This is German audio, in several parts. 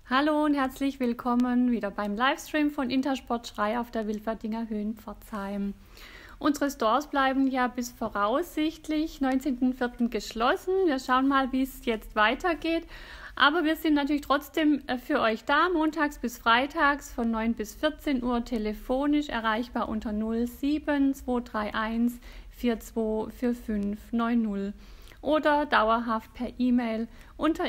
Hallo und herzlich willkommen wieder beim Livestream von Intersport Schrei auf der Wilferdinger Höhe in Pforzheim. Unsere Stores bleiben ja bis voraussichtlich 19.04. geschlossen. Wir schauen mal, wie es jetzt weitergeht. Aber wir sind natürlich trotzdem für euch da, montags bis freitags von 9 bis 14 Uhr telefonisch erreichbar unter 07 231 42 45 90 oder dauerhaft per E-Mail unter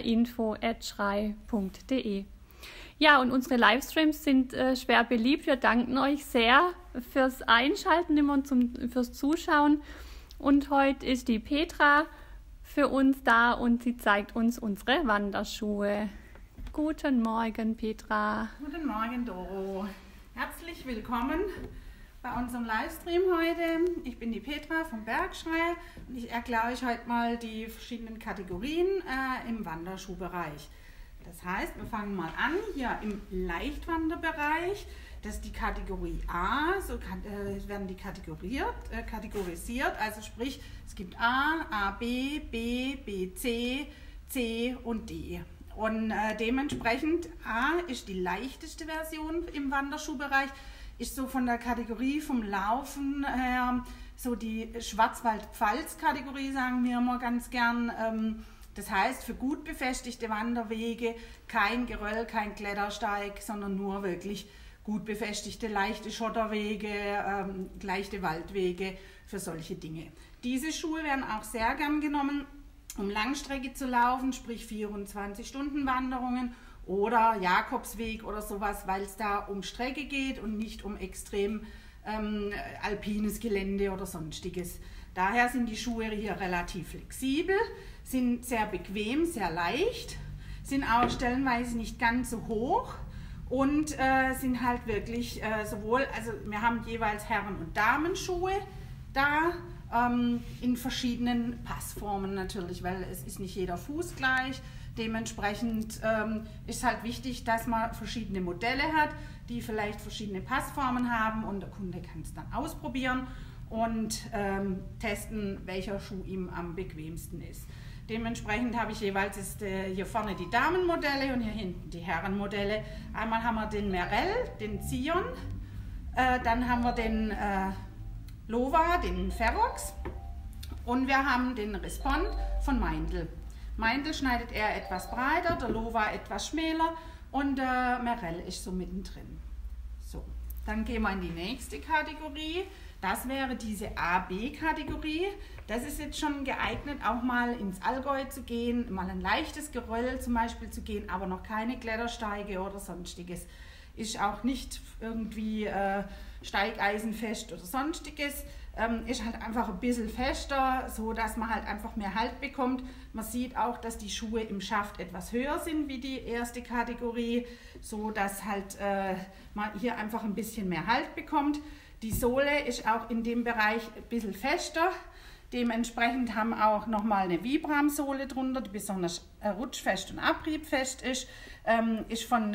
info@schrei.de. Ja, und unsere Livestreams sind schwer beliebt. Wir danken euch sehr fürs Einschalten immer und fürs Zuschauen. Und heute ist die Petra für uns da und sie zeigt uns unsere Wanderschuhe. Guten Morgen, Petra. Guten Morgen, Doro. Herzlich willkommen bei unserem Livestream heute. Ich bin die Petra vom Bergschrei und ich erkläre euch heute mal die verschiedenen Kategorien im Wanderschuhbereich. Das heißt, wir fangen mal an hier im Leichtwanderbereich. Das ist die Kategorie A, so werden die kategorisiert, also sprich, es gibt A, A, B, B, B, C, C und D. Und dementsprechend A ist die leichteste Version im Wanderschuhbereich, ist so von der Kategorie vom Laufen her so die Schwarzwald-Pfalz-Kategorie, sagen wir immer ganz gern. Das heißt, für gut befestigte Wanderwege kein Geröll, kein Klettersteig, sondern nur wirklich gut befestigte, leichte Schotterwege, leichte Waldwege für solche Dinge. Diese Schuhe werden auch sehr gern genommen, um Langstrecke zu laufen, sprich 24-Stunden-Wanderungen oder Jakobsweg oder sowas, weil es da um Strecke geht und nicht um extrem alpines Gelände oder sonstiges. Daher sind die Schuhe hier relativ flexibel, sind sehr bequem, sehr leicht, sind auch stellenweise nicht ganz so hoch und sind halt wirklich sowohl, also wir haben jeweils Herren- und Damenschuhe da, in verschiedenen Passformen natürlich, weil es ist nicht jeder Fuß gleich. Dementsprechend ist halt wichtig, dass man verschiedene Modelle hat, die vielleicht verschiedene Passformen haben und der Kunde kann es dann ausprobieren und testen, welcher Schuh ihm am bequemsten ist. Dementsprechend habe ich jeweils hier vorne die Damenmodelle und hier hinten die Herrenmodelle. Einmal haben wir den Merrell, den Zion, dann haben wir den Lova, den Ferox und wir haben den Respond von Meindl. Meindl schneidet er etwas breiter, der Lova etwas schmäler und der Merrell ist so mittendrin. So, dann gehen wir in die nächste Kategorie. Das wäre diese A-B-Kategorie. Das ist jetzt schon geeignet, auch mal ins Allgäu zu gehen, mal ein leichtes Geröll zum Beispiel zu gehen, aber noch keine Klettersteige oder sonstiges. Ist auch nicht irgendwie steigeisenfest oder sonstiges. Ist halt einfach ein bisschen fester, so dass man halt einfach mehr Halt bekommt. Man sieht auch, dass die Schuhe im Schaft etwas höher sind wie die erste Kategorie, so dass halt man hier einfach ein bisschen mehr Halt bekommt. Die Sohle ist auch in dem Bereich ein bisschen fester. Dementsprechend haben auch nochmal eine Vibram-Sohle drunter, die besonders rutschfest und abriebfest ist. Ist vom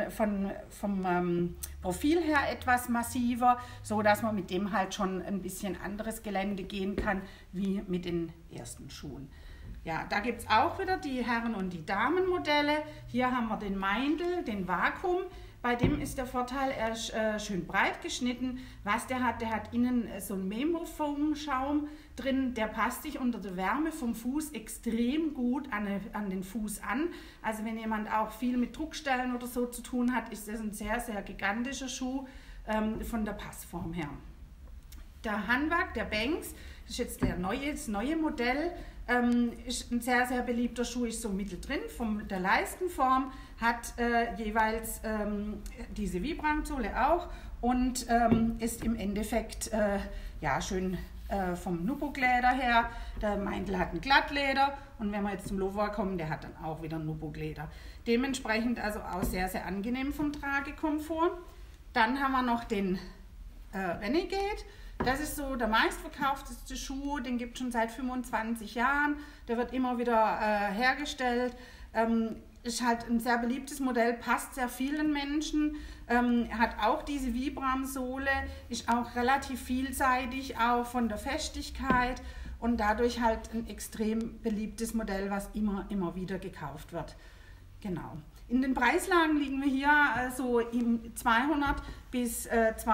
Profil her etwas massiver, so dass man mit dem halt schon ein bisschen anderes Gelände gehen kann, wie mit den ersten Schuhen. Ja, da gibt es auch wieder die Herren- und die Damenmodelle. Hier haben wir den Meindl, den Vakuum. Bei dem ist der Vorteil, er ist schön breit geschnitten. Was der hat innen so einen Memo-Foam-Schaum drin, der passt sich unter der Wärme vom Fuß extrem gut an den Fuß an. Also wenn jemand auch viel mit Druckstellen oder so zu tun hat, ist das ein sehr, sehr gigantischer Schuh von der Passform her. Der Hanwag, der Banks, das ist jetzt das neue Modell, ist ein sehr, sehr beliebter Schuh, ist so mittendrin von der Leistenform, hat jeweils diese Vibram-Sohle auch und ist im Endeffekt ja, schön vom Nubuck-Leder her. Der Meindl hat ein Glattleder und wenn wir jetzt zum Lova kommen, der hat dann auch wieder ein Nubuck-Leder. Dementsprechend also auch sehr, sehr angenehm vom Tragekomfort. Dann haben wir noch den Renegade. Das ist so der meistverkaufteste Schuh, den gibt es schon seit 25 Jahren. Der wird immer wieder hergestellt. Ist halt ein sehr beliebtes Modell, passt sehr vielen Menschen. Hat auch diese Vibram-Sohle, ist auch relativ vielseitig, auch von der Festigkeit und dadurch halt ein extrem beliebtes Modell, was immer wieder gekauft wird. Genau. In den Preislagen liegen wir hier so im 200 bis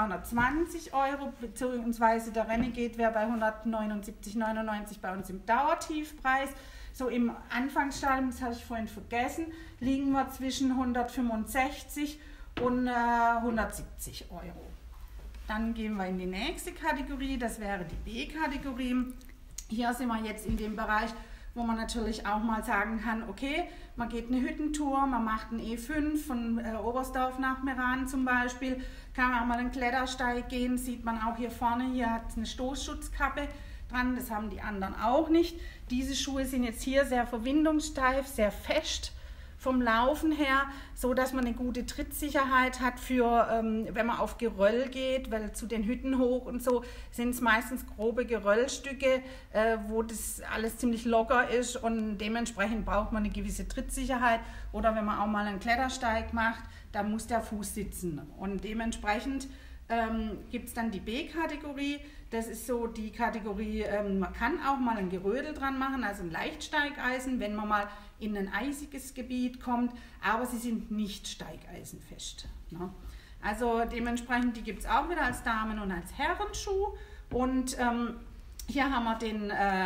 220 Euro, beziehungsweise der Renegade wäre bei 179,99 bei uns im Dauertiefpreis. So im Anfangsstadium, das habe ich vorhin vergessen, liegen wir zwischen 165 und 170 Euro. Dann gehen wir in die nächste Kategorie, das wäre die B-Kategorie. Hier sind wir jetzt in dem Bereich, wo man natürlich auch mal sagen kann, okay, man geht eine Hüttentour, man macht einen E5 von Oberstdorf nach Meran zum Beispiel, kann man auch mal einen Klettersteig gehen, sieht man auch hier vorne, hier hat es eine Stoßschutzkappe dran, das haben die anderen auch nicht. Diese Schuhe sind jetzt hier sehr verwindungssteif, sehr fest vom Laufen her, so dass man eine gute Trittsicherheit hat für, wenn man auf Geröll geht, weil zu den Hütten hoch und so sind es meistens grobe Geröllstücke, wo das alles ziemlich locker ist und dementsprechend braucht man eine gewisse Trittsicherheit. Oder wenn man auch mal einen Klettersteig macht, da muss der Fuß sitzen und dementsprechend gibt es dann die B-Kategorie. Das ist so die Kategorie, man kann auch mal ein Gerödel dran machen, also ein Leichtsteigeisen, wenn man mal in ein eisiges Gebiet kommt, aber sie sind nicht steigeisenfest. Ne? Also dementsprechend, die gibt es auch wieder als Damen- und als Herrenschuh. Und hier haben wir den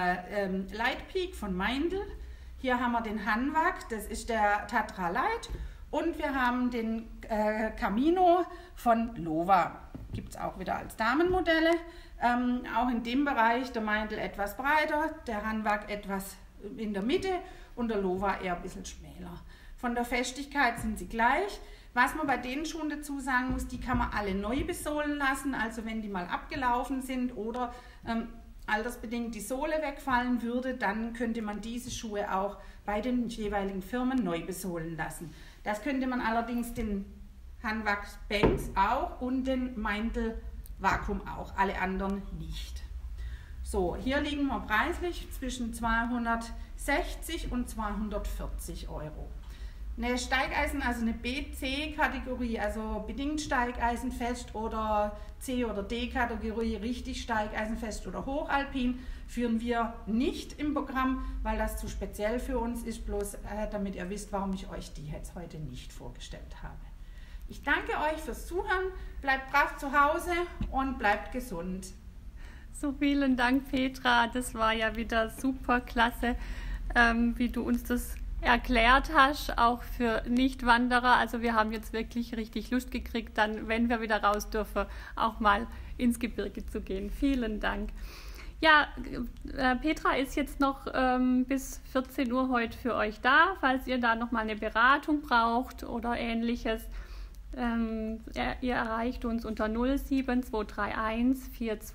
Light Peak von Meindl, hier haben wir den Hanwag, das ist der Tatra Light, und wir haben den Camino von Lova. Gibt es auch wieder als Damenmodelle. Auch in dem Bereich der Meindl etwas breiter, der Hanwag etwas in der Mitte und der Lova eher ein bisschen schmäler. Von der Festigkeit sind sie gleich. Was man bei den Schuhen dazu sagen muss, die kann man alle neu besohlen lassen, also wenn die mal abgelaufen sind oder altersbedingt die Sohle wegfallen würde, dann könnte man diese Schuhe auch bei den jeweiligen Firmen neu besohlen lassen. Das könnte man allerdings den Hanwag Banks auch und den Meindl Vakuum auch, alle anderen nicht. So, hier liegen wir preislich zwischen 260 und 240 Euro. Eine Steigeisen, also eine B-C-Kategorie, also bedingt Steigeisenfest oder C- oder D-Kategorie, richtig Steigeisenfest oder Hochalpin, führen wir nicht im Programm, weil das zu speziell für uns ist, bloß damit ihr wisst, warum ich euch die jetzt heute nicht vorgestellt habe. Ich danke euch fürs Zuhören, bleibt brav zu Hause und bleibt gesund. So, vielen Dank, Petra. Das war ja wieder super klasse, wie du uns das erklärt hast, auch für Nichtwanderer. Also wir haben jetzt wirklich richtig Lust gekriegt, dann, wenn wir wieder raus dürfen, auch mal ins Gebirge zu gehen. Vielen Dank. Ja, Petra ist jetzt noch bis 14 Uhr heute für euch da, falls ihr da nochmal eine Beratung braucht oder Ähnliches. Ihr erreicht uns unter 07231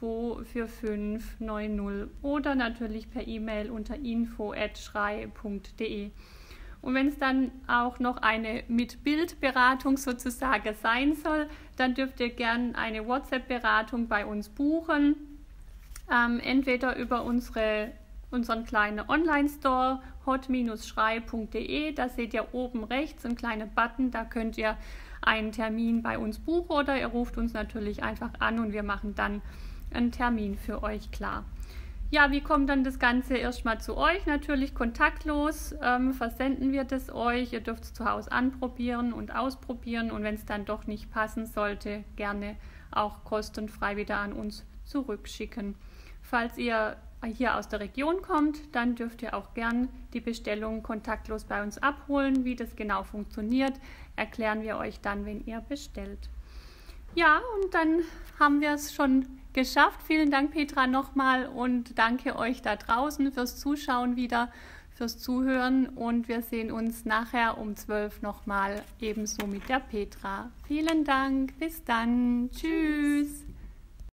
4245 90 oder natürlich per E-Mail unter info@schrei.de. Und wenn es dann auch noch eine Mit-Bild-Beratung sozusagen sein soll, dann dürft ihr gerne eine WhatsApp-Beratung bei uns buchen. Entweder über unseren kleinen Online-Store hot-schrei.de, da seht ihr oben rechts einen kleinen Button, da könnt ihr einen Termin bei uns buchen oder ihr ruft uns natürlich einfach an und wir machen dann einen Termin für euch klar. Ja, wie kommt dann das Ganze erstmal zu euch? Natürlich kontaktlos versenden wir das euch. Ihr dürft es zu Hause anprobieren und ausprobieren und wenn es dann doch nicht passen sollte, gerne auch kostenfrei wieder an uns zurückschicken. Falls ihr hier aus der Region kommt, dann dürft ihr auch gern die Bestellung kontaktlos bei uns abholen. Wie das genau funktioniert, erklären wir euch dann, wenn ihr bestellt. Ja, und dann haben wir es schon geschafft. Vielen Dank, Petra, nochmal und danke euch da draußen fürs Zuschauen wieder, fürs Zuhören und wir sehen uns nachher um 12 nochmal ebenso mit der Petra. Vielen Dank, bis dann, tschüss.